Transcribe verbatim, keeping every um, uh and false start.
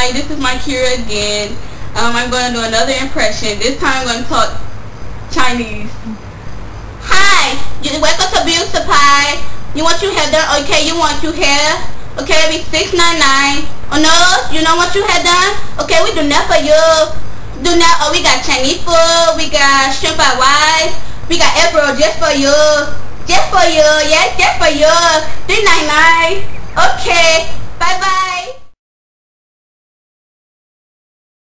Hi, this is my Kira again. Um, I'm going to do another impression. This time I'm going to talk Chinese. Hi, you welcome to Beauty Supply. You want your hair done? Okay, you want your hair? Okay, it'll be six ninety-nine. Oh no, you don't want your hair done? Okay, we do that for you. Do that. Oh, we got Chinese food. We got shrimp fried rice. We got egg roll just for you. Just for you. Yes, just for you. three ninety-nine. Okay. Bye bye.